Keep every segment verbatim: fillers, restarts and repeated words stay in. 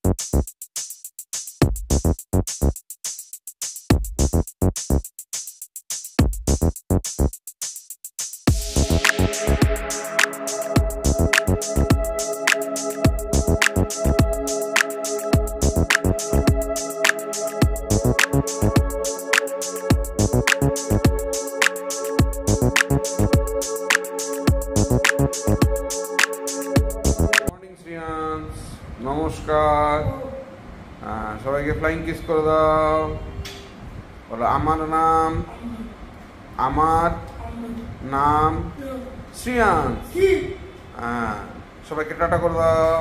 নমস্কার, সবাইকে flying kiss করে দাও। বলো আমার নাম আমার নাম শ্রিয়াংশ। হ্যাঁ, সবাইকে টাটা করে দাও।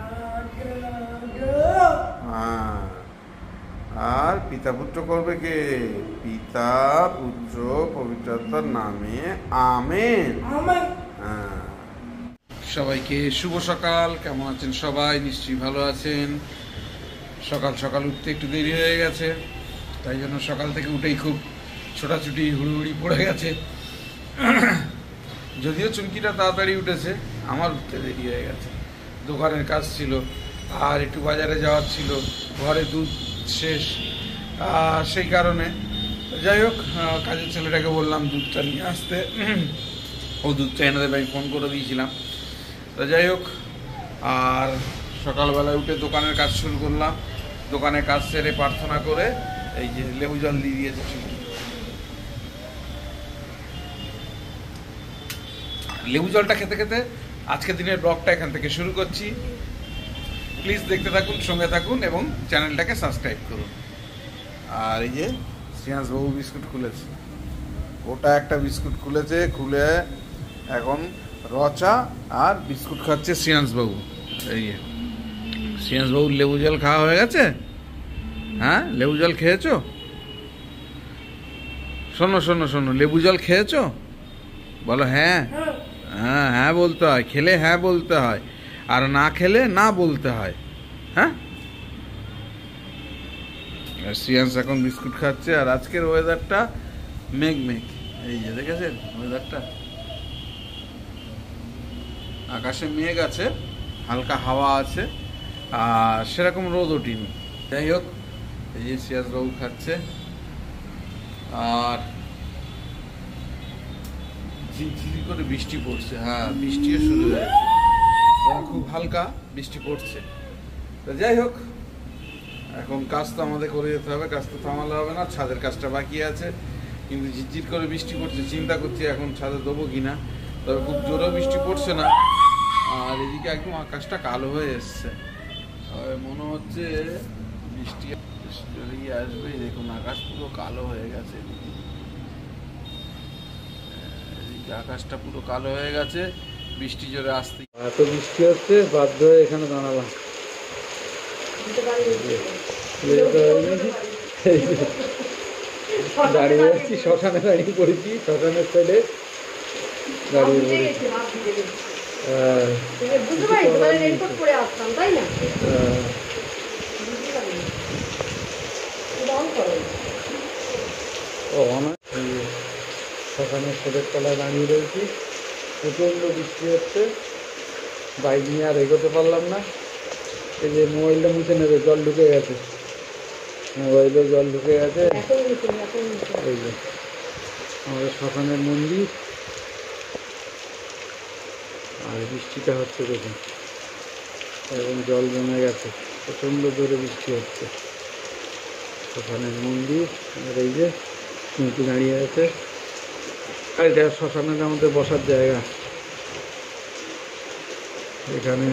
হ্যাঁ, আর পিতা পুত্র করবে কে? পিতা পুত্র পবিত্রতার নামে আমেন। হ্যাঁ, সবাইকে শুভ সকাল। কেমন আছেন সবাই? নিশ্চয়ই ভালো আছেন। সকাল সকাল উঠতে একটু দেরি হয়ে গেছে, তাই জন্য সকাল থেকে উঠেই খুব ছোটাছুটি হুড়ুহুড়ি পড়ে গেছে। যদিও চুমকিটা তাড়াতাড়ি উঠেছে, আমার উঠতে দেরি হয়ে গেছে। দোকানের কাজ ছিল, আর একটু বাজারে যাওয়ার ছিল, ঘরে দুধ শেষ, সেই কারণে যাই হোক কাজের ছেলেটাকে বললাম দুধটা নিয়ে আসতে। ও দুধটা এনে দেবে, আমি ফোন করে দিয়েছিলাম। তো যাই হোক, আর সকালবেলায় উঠে দোকানের কাজ শুরু করলাম। দোকানের কাজ সেরে প্রার্থনা করে এই যে লেবু জল দিয়ে দিয়েছে। লেবু জলটা খেতে খেতে আজকের দিনের ব্লগটা এখান থেকে শুরু করছি। প্লিজ দেখতে থাকুন, সঙ্গে থাকুন এবং চ্যানেলটাকে সাবস্ক্রাইব করুন। আর এই যে শ্রিয়াংশ বাবু বিস্কুট খুলেছে, ওটা একটা বিস্কুট খুলেছে, খুলে এখন রচা আর বিস্কুট খাচ্ছে শ্রিয়াংশ বাবু। এই যে শ্রিয়াংশ বাবুর লেবু জল খাওয়া হয়ে গেছে। হ্যাঁ, লেবু জল খেয়েছো? শোনো শোনো শোনো, লেবু জল খেয়েছো? বলো হ্যাঁ। হ্যাঁ হ্যাঁ বলতে হয়, খেলে হ্যাঁ বলতে হয়, আর না খেলে না বলতে হয়। হ্যাঁ, শ্রিয়াংশ এখন বিস্কুট খাচ্ছে। আর আজকের ওয়েদারটা মেঘ মেঘ, এই যে দেখেছেন ওয়েদারটা, আকাশে মেঘ আছে, হালকা হাওয়া আছে, আর সেরকম রোদ ওঠেনি। যাই হোক, এই যে শ্রিয়াংশ বাবু খাচ্ছে। আর ঝিরঝিরি করে বৃষ্টি পড়ছে। হ্যাঁ, বৃষ্টিও শুরু হয়েছে, খুব হালকা বৃষ্টি পড়ছে। তো যাই হোক, এখন কাজ তো আমাদের করে যেতে হবে, কাজ তো থামালে হবে না। ছাদের কাজটা বাকি আছে, কিন্তু ঝিরঝির করে বৃষ্টি পড়ছে। চিন্তা করছি এখন ছাদে দেবো কিনা, তবে খুব জোরেও বৃষ্টি পড়ছে না। আর এদিকে একদম আকাশটা কালো হয়ে এসছে, মনে হচ্ছে বৃষ্টি আসবে। দেখুন আকাশ পুরো কালো হয়ে গেছে, এদিকে আকাশটা পুরো কালো হয়ে গেছে, বৃষ্টি জোরে আসতে। এত বৃষ্টি হচ্ছে, বাধ্য হয়ে এখানে দাঁড়ালাম। দাঁড়িয়ে আছি, শ্মশানে দাঁড়িয়ে পড়েছি, শ্মশানের সাইডে দাঁড়িয়ে পড়েছি। শ্মশানের শেডের তলায় দাঁড়িয়ে রয়েছি, প্রচণ্ড বৃষ্টি হচ্ছে, বাইক নিয়ে আর এগোতে পারলাম না। এই যে মোবাইলটা মুছে নেবে, জল ঢুকে গেছে, মোবাইলে জল ঢুকে গেছে। এই যে আমাদের শ্মশানের মন্দির, আর বৃষ্টিটা হচ্ছে দেখুন, এবং জল জমে গেছে, প্রচণ্ড জোরে বৃষ্টি হচ্ছে। শ্মশানের মন্দির, আর এই যে চুমকি দাঁড়িয়ে আছে। আর এটা শ্মশানের আমাদের বসার জায়গা। এখানে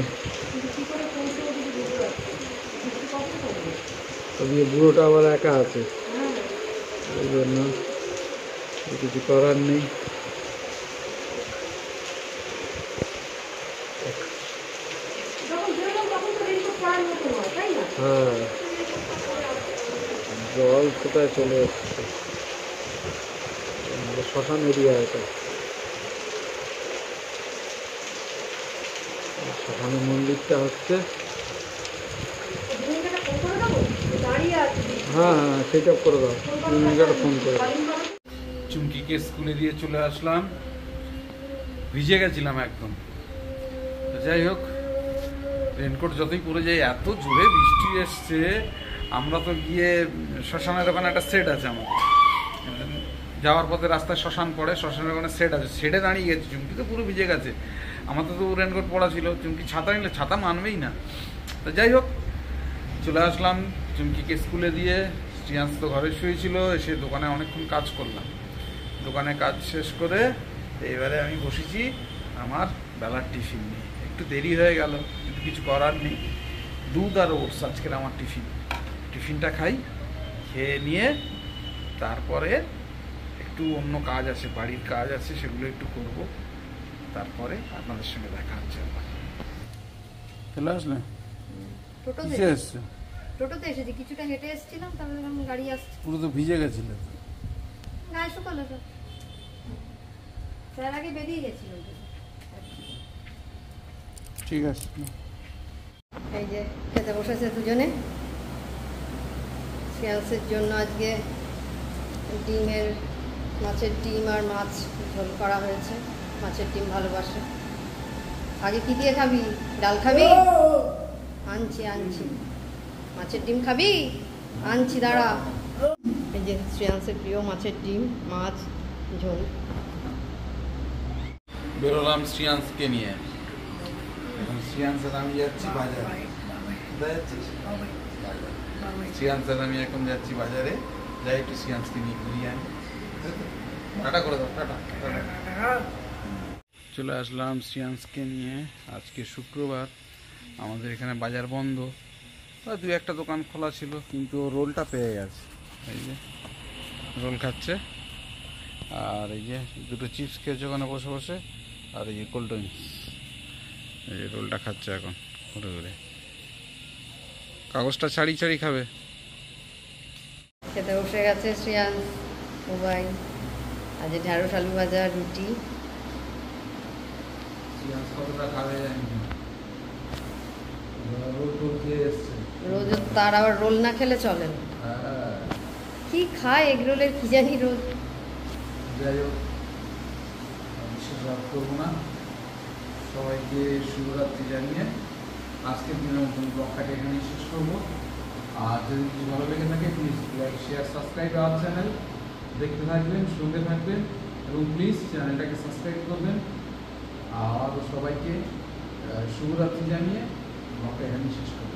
বুড়োটা আবার একা আছে, ওই জন্য কিছু করার নেই। হ্যাঁ, জল কোথায় চলে এসছে, শ্মশান এরিয়া এটা। শ্মশানের মন্দিরটা হচ্ছে, হ্যাঁ হ্যাঁ সেটা করে দাও, ফোন করে। চুমকিকে স্কুলে দিয়ে চলে আসলাম, ভিজে গেছিলাম একদম। যাই হোক, রেনকোট যতই পরে যাই, এত জোরে বৃষ্টি এসছে। আমরা তো গিয়ে শ্মশানের ওখানে একটা সেট আছে আমাদের, যাওয়ার পথে রাস্তায় শ্মশান পড়ে, শ্মশানের ওখানে সেট আছে, সেটে দাঁড়িয়ে গেছে। চুমকি তো পুরো ভিজে গেছে, আমাদের তো রেনকোট পড়া ছিল। চুমকি ছাতা নিলে ছাতা মানবেই না। তো যাই হোক, চলে আসলাম চুমকিকে স্কুলে দিয়ে। শ্রিয়াংশ তো ঘরে শুয়েছিল, এসে দোকানে অনেকক্ষণ কাজ করলাম। দোকানে কাজ শেষ করে এইবারে আমি বসেছি আমার বেলার টিফিন নিয়ে। একটু দেরি হয়ে গেল, কিন্তু কিছু করার নেই। দুধ আর ওটস আজকের আমার টিফিন। টিফিনটা খাই, খেয়ে নিয়ে তারপরে একটু অন্য কাজ আছে, বাড়ির কাজ আছে, সেগুলো একটু করব। তারপরে আপনাদের সঙ্গে দেখা হচ্ছে। চলে আসলে টোটোতে এসছে টোটোতে এসেছি, কিছুটা হেঁটে এসেছিলাম, তারপরে যখন গাড়ি আসছে পুরো তো ভিজে গেছিল। গায়ে শুকালো তো, তার আগে বেরিয়ে গেছিল। ঠিক আছে, এই যে খেতে বসেছে দুজনে। শ্রেয়াংসের জন্য আজকে ডিমের মাছের ডিম আর মাছ ঝোল করা হয়েছে। মাছের ডিম ভালোবাসে। আগে কি দিয়ে খাবি? ডাল খাবি? আনছি আনছি মাছের ডিম খাবি? আনছি, দাঁড়া। এই যে শ্রেয়াংসের প্রিয় মাছের ডিম, মাছ ঝোল। বেরোলাম শ্রিয়াংশকে নিয়ে। এখন শ্রিয়াংশের আমি যাচ্ছি বাজারে। কোথায় যাচ্ছিস? শ্রিয়াংশের আমি এখন যাচ্ছি বাজারে, যাই একটু শ্রিয়াংশকে নিয়ে ঘুরিয়ে আনি। টাটা করে দাও, টাটা টাটা। চলে আসলাম শ্রিয়াংশকে নিয়ে। আজকে শুক্রবার, আমাদের এখানে বাজার বন্ধ। দু একটা দোকান খোলা ছিল, কিন্তু রোলটা পেয়ে গেছে। এই যে রোল খাচ্ছে, আর এই যে দুটো চিপস খেয়েছে ওখানে বসে বসে, আর এই যে কোল্ড ড্রিঙ্কস। এই যে রোলটা খাচ্ছে এখন ঘুরে ঘুরে। কাগজটা ছাড়ি ছাড়ি খাবে। খেতে বসে গেছে শ্রেয়াংশ, মোবাই। আজ ঢেঁড়স আলু ভাজা, রুটি। শ্রিয়াংশ কতটা খাবে জানি না, রোল টোল খেয়ে এসছে। রোজ তার আবার রোল না খেলে চলে না। কি খায় এগ রোলের কি জানি রোজ। যাই হোক, বিশেষ রাত করবো না। সবাইকে শুভরাত্রি জানিয়ে আজকের দিনের মতন ব্লগটাকে এখানেই শেষ করবো। আর যদি কিছু ভালো লেগে থাকে, please like, share, subscribe our channel. দেখতে থাকবেন, সঙ্গে থাকবেন, এবং প্লিজ চ্যানেলটাকে সাবস্ক্রাইব করবেন। আর সবাইকে শুভরাত্রি জানিয়ে ব্লগটা এখানেই শেষ করবো।